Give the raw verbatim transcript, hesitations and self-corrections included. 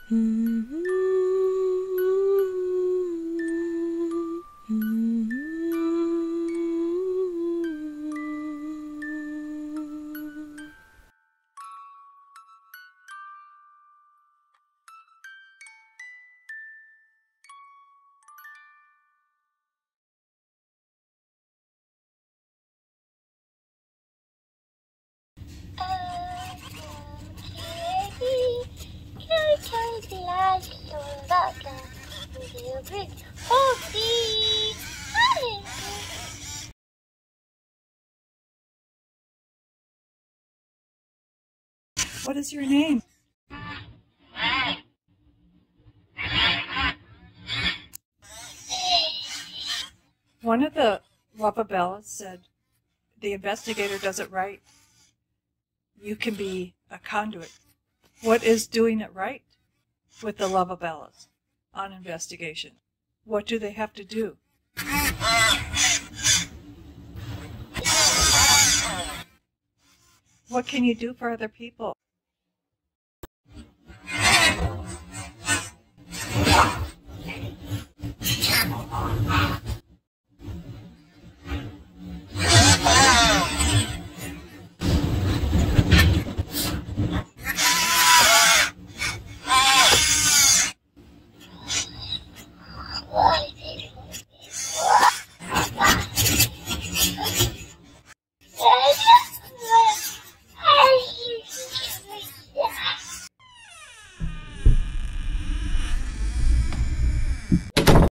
What is your name? One of the Luvabellas said, the investigator does it right. You can be a conduit. What is doing it right with the Luvabellas on investigation? What do they have to do? What can you do for other people?